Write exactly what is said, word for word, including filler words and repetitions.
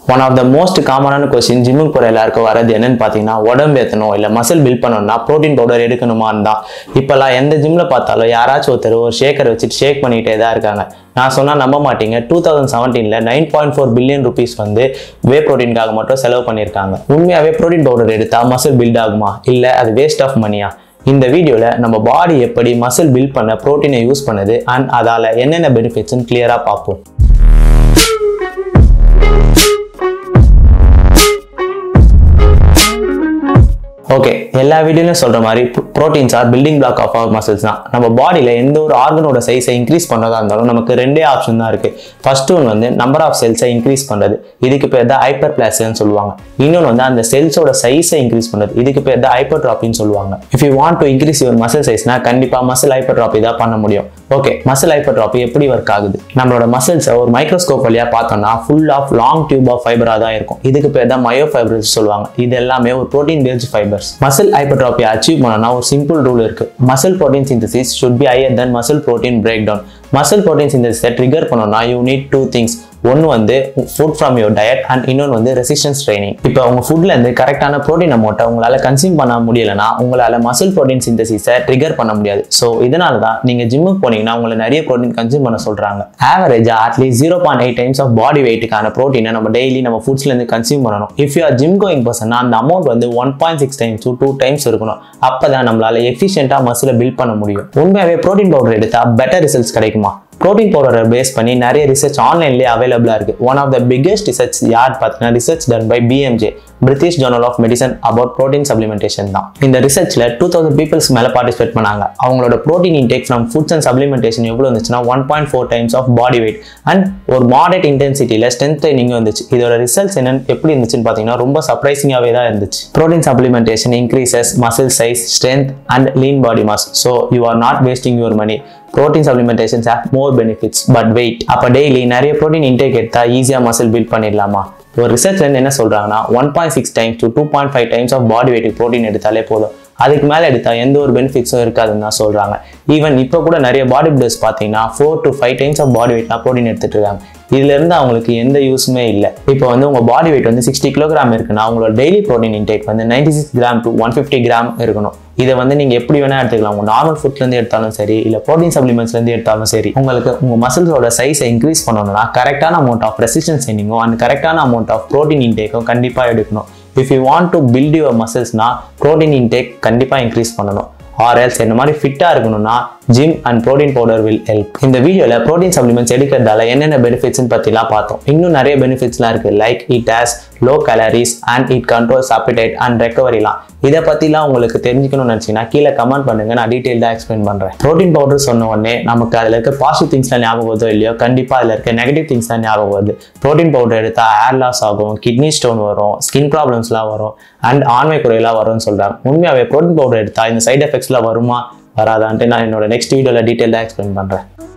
One of the most common question ஜிம்முக்கு போற எல்லாருக்கும் வரது என்னன்னு பாத்தீங்கன்னா உடம்பு ஏத்தணும் இல்ல மசில் பில்ட் பண்ணணும்னா புரோட்டீன் பவுடர் எடுக்கணுமான்னு தான். இப்பெல்லாம் எந்த ஜிம்ல பார்த்தாலும் யாராச்சும் ஒருத்தர் ஒரு ஷேக்கர் வச்சுட்டு ஷேக் பண்ணிட்டே தான் இருக்காங்க. நான் சொன்னா நம்ப மாட்டீங்க, டூ தௌசண்ட் செவன்டீன்ல nine point four billion rupees வந்து வே ப்ரோட்டீனுக்காக மட்டும் செலவு பண்ணியிருக்காங்க. உண்மையாவே ப்ரோட்டீன் பவுடர் எடுத்தா மசில் பில்ட் ஆகுமா இல்ல அது வேஸ்ட் ஆஃப் மணியா? இந்த வீடியோல நம்ம பாடி எப்படி மசில் பில்ட் பண்ண புரோட்டீனை யூஸ் பண்ணுது அண்ட் அதால என்னென்ன பெனிஃபிட்ஸ்னு கிளியரா பார்ப்போம். ஓகே, எல்லா வீடியோலையும் சொல்ற மாதிரி proteins are building block of our muscles தான். நம்ம பாடியில எந்த ஒரு ஆர்கனோட சைஸை இன்க்ரீஸ் பண்ணதா இருந்தாலும் நமக்கு ரெண்டே ஆப்ஷன் தான் இருக்கு. ஃபர்ஸ்ட் ஒன் வந்து நம்பர் ஆஃப் செல்ஸை இன்க்ரீஸ் பண்றது, இதுக்கு பேர் தான் ஹைப்பர்பிளாசியான்னு சொல்லுவாங்க. இன்னொன்று வந்து அந்த செல்ஸோட சைஸை இன்க்ரீஸ் பண்றது, இதுக்கு பேர் தான் ஹைப்பர்ட்ராபின்னு சொல்லுவாங்க. If you want to increase your muscle சைஸ்னா கண்டிப்பா மசில் ஹைப்பர்ட்ராபி தான் பண்ண முடியும். ஓகே, மசில் ஹைப்பர்ட்ராபி எப்படி ஒர்க் ஆகுது? நம்மளோட மசில்ஸை ஒரு மைக்ரோஸ்கோப் வழியா பார்த்தோம்னா full of long tube of ஃபைபரா தான் இருக்கும். இதுக்கு பேர் தான் மயோ ஃபைபர்ஸ் சொல்லுவாங்க. இது எல்லாமே ஒரு protein based fibres. Muscle hypertrophy achieve பண்ணனா ஒரு சிம்பிள் ரூல் இருக்கு. Muscle protein synthesis should be higher than muscle protein breakdown. Muscle protein சிந்தசிஸை ட்ரிகர் பண்ணணும்னா யூ நீட் டூ திங்ஸ். ஒன்று வந்து food from your diet and இன்னொன்று வந்து ரெசிஸ்டன்ஸ் ட்ரைனிங். இப்போ உங்க ஃபுட்ல இருந்து கரெக்டான ப்ரோட்டீன் அமௌண்ட்டை உங்களால கன்சியூம் பண்ண முடியலன்னா உங்களால மசில் ப்ரோட்டீன் சிந்தசிஸை ட்ரிகர் பண்ண முடியாது. ஸோ இதனால தான் நீங்க ஜிம்முக்கு போனீங்கன்னா உங்களை நிறைய ப்ரோட்டீன் கன்சியூம் பண்ண சொல்றாங்க. ஆவரேஜா at least zero point eight times of body வெயிட்டுக்கான ப்ரோட்டீனை நம்ம டெய்லி நம்ம ஃபுட்ஸ்ல இருந்து கன்சியூம் பண்ணணும். If you are gym going person அந்த அமௌண்ட் வந்து one point six times to two times இருக்கணும். அப்பதான் நம்மளால எஃபிஷியன்டா மசிலை பில்ட் பண்ண முடியும். உண்மையாவே ப்ரோட்டீன் பவுடர் எடுத்தா பெட்டர் ரிசல்ட்ஸ் கிடைக்குமா? ப்ரோட்டீன் பவுடரை பேஸ் பண்ணி நிறைய ரிசர்ச் ஆன்லைன்லேயே அவைலபிளா இருக்கு. One of the biggest research யார் பார்த்தீங்கன்னா research done by B M J, British journal of medicine about protein supplementation தான். இந்த ரிசர்ச்ல டூ தௌசண்ட் பீப்புள்ஸ் மேல பார்ட்டிசிபேட் பண்ணாங்க. அவங்களோட protein intake from foods and supplementation எவ்வளவு இருந்துச்சுன்னா one point four times of body weight and ஒரு moderate இன்டென்சிட்டியில ஸ்ட்ரென்த் ட்ரைனிங் வந்துச்சு. இதோட ரிசல்ட்ஸ் என்னன்னு எப்படி இருந்துச்சுன்னு பார்த்தீங்கன்னா ரொம்ப சர்ப்ரைசிங்காவே தான் இருந்துச்சு. Protein supplementation increases muscle size, strength and lean body mass. So you are not wasting your money. Protein supplementations have more benefits, but wait. அப்ப டெய்லி நிறைய ப்ரோட்டீன் இன்டேக் எடுத்தா ஈஸியா மசில் பில்ட் பண்ணிடலாமா? ஒரு ரிசர்ச்ல என்ன சொல்றாங்கன்னா one point six times to two point five times of body weight protein எடுத்தாலே போதும். அதுக்கு மேல எடுத்தா எந்த ஒரு பெனிஃபிட்ஸும் இருக்காதுன்னு தான் சொல்றாங்க. ஈவன் இப்போ கூட நிறைய பாடி பில்டர்ஸ் பார்த்தீங்கன்னா four to five times of body வெயிட்லாம் ப்ரோட்டீன் எடுத்துட்டு இருக்காங்க. இதுல இருந்து அவங்களுக்கு எந்த யூஸுமே இல்லை. இப்போ வந்து உங்க பாடி வெயிட் வந்து சிக்ஸ்டி கிலோகிராம் இருக்குன்னா உங்களோட டெய்லி ப்ரோட்டீன் இன்டேக் வந்து ninety six gram to one fifty gram இருக்கணும். இதை வந்து நீங்க எப்படி வேணா எடுத்துக்கலாம். உங்க நார்மல் ஃபுட்ல இருந்து எடுத்தாலும் சரி இல்ல ப்ரோட்டீன் சப்ளிமெண்ட்ஸ்ல இருந்து எடுத்தாலும் சரி. உங்களுக்கு உங்க மசில்ஸோட சைஸை இன்க்ரீஸ் பண்ணணும்னா கரெக்டான அமௌண்ட் ஆஃப் ரெசிஸ்டன்ஸ் ட்ரைனிங்கும் அண்ட் கரெக்டான அமௌண்ட் ஆஃப் ப்ரோட்டீன் இன்டேக்கும் கண்டிப்பா எடுக்கணும். If you want to build your muscles na protein intake கண்டிப்பா increase பண்ணணும். or else என்ன மாதிரி ஃபிட்டா இருக்கணும்னா gym and protein powder will help. இந்த வீடியோல ப்ரோட்டீன் சப்ளிமெண்ட்ஸ் எடுக்கிறதால என்னென்ன பெனிஃபிட்ஸ்னு பத்திலாம் பார்த்தோம். இன்னும் நிறைய பெனிஃபிட்ஸ்லாம் இருக்கு. Like it has low calories and it controls appetite and ரெக்கவரிலாம். இதை பத்திலாம் உங்களுக்கு தெரிஞ்சுக்கணும்னு நினைச்சீங்கன்னா கீழே கமெண்ட் பண்ணுங்க, நான் டீட்டெயில்டா எக்ஸ்பிளைன் பண்றேன். ப்ரோட்டீன் பவுடர் சொன்ன உடனே நமக்கு அதுல இருக்க பாசிட்டிவ் திங்ஸ்லாம் ஞாபகம் வருதோ இல்லையோ, கண்டிப்பா அதுல இருக்க நெகட்டிவ் திங்ஸ் தான் ஞாபகம் வருது. ப்ரோட்டீன் பவுடர் எடுத்தா ஹேர் லாஸ் ஆகும், கிட்னி ஸ்டோன் வரும், ஸ்கின் ப்ராப்ளம்ஸ்லாம் வரும் அண்ட் ஆண்மை குறையெல்லாம் வரும்னு சொல்றாங்க. உண்மையாவே ப்ரோட்டீன் பவுடர் எடுத்தா இந்த சைட் எஃபெக்ட்ஸ்லாம் வருமா வராதான்ட்டு நான் என்னோட நெக்ஸ்ட் வீடியோல டீட்டெயிலாக எக்ஸ்பிளைன் பண்றேன்.